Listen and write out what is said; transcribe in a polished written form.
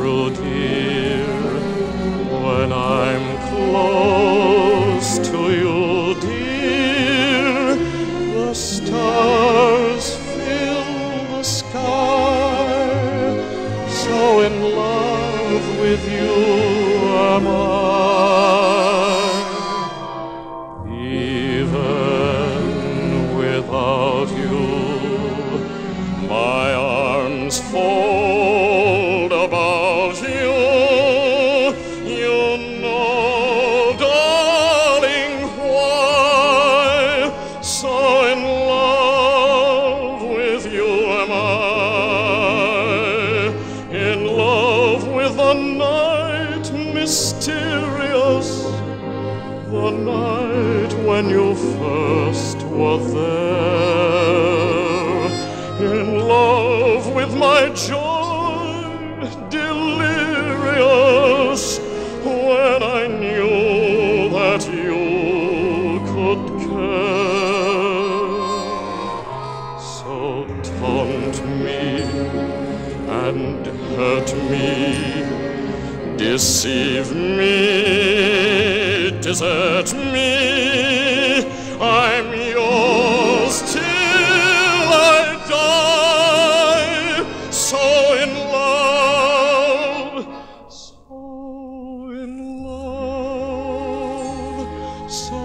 true, dear, when I'm close to you, dear. The stars fill the sky, so in love with you am I. Even without you, my arms fold about you. You know, darling, why so in love with you am I. In love with the night mysterious, the night when you first were there. In love with my joy delirious, when I knew that you could care. So taunt me and hurt me, deceive me, desert me, I'm yours till I die. So in love, so in love, so